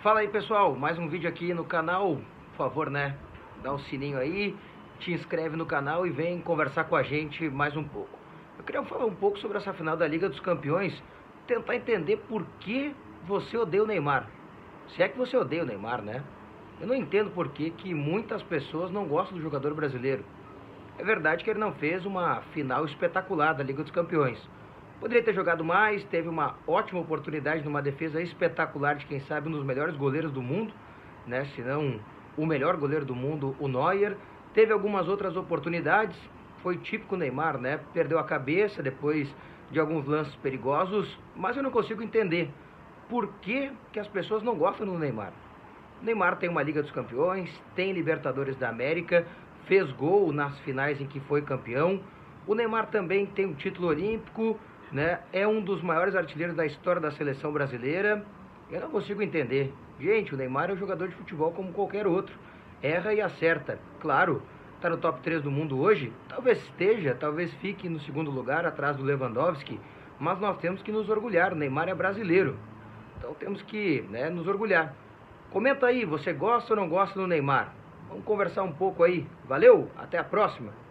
Fala aí, pessoal, mais um vídeo aqui no canal. Por favor, né, dá o sininho aí, te inscreve no canal e vem conversar com a gente mais um pouco. Eu queria falar um pouco sobre essa final da Liga dos Campeões, tentar entender por que você odeia o Neymar. Se é que você odeia o Neymar, né? Eu não entendo por que muitas pessoas não gostam do jogador brasileiro. É verdade que ele não fez uma final espetacular da Liga dos Campeões. Poderia ter jogado mais, teve uma ótima oportunidade numa defesa espetacular de quem sabe um dos melhores goleiros do mundo, né? Se não o melhor goleiro do mundo, o Neuer. Teve algumas outras oportunidades, foi típico Neymar, né? Perdeu a cabeça depois de alguns lances perigosos, mas eu não consigo entender por que as pessoas não gostam do Neymar. O Neymar tem uma Liga dos Campeões, tem Libertadores da América, fez gol nas finais em que foi campeão. O Neymar também tem um título olímpico, né? É um dos maiores artilheiros da história da seleção brasileira. Eu não consigo entender. Gente, o Neymar é um jogador de futebol como qualquer outro. Erra e acerta. Claro, está no top 3 do mundo hoje. Talvez esteja, talvez fique no segundo lugar, atrás do Lewandowski. Mas nós temos que nos orgulhar. O Neymar é brasileiro. Então temos que, né, nos orgulhar. Comenta aí, você gosta ou não gosta do Neymar? Vamos conversar um pouco aí. Valeu, até a próxima.